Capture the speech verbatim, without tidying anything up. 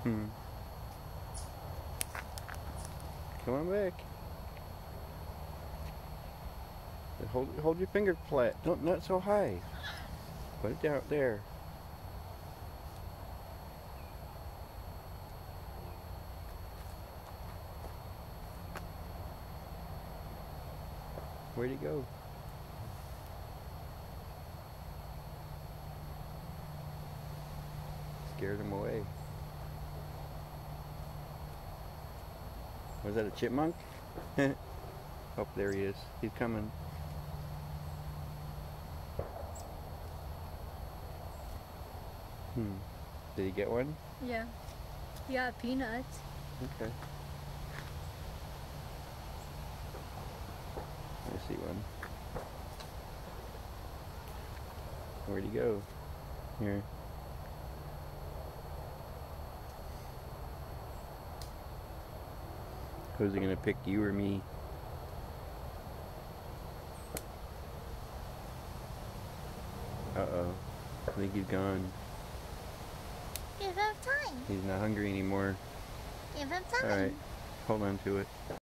Hmm. Come on back. Hold, hold your finger flat. Don't, not so high. Put it down there. Where'd he go? Scared him away. Was that a chipmunk? Oh, there he is. He's coming. Hmm. Did he get one? Yeah. He got peanuts. Okay. I see one. Where'd he go? Here. Who's he gonna pick, you or me? Uh-oh. I think he's gone. Give him time. He's not hungry anymore. Give him time. Alright. Hold on to it.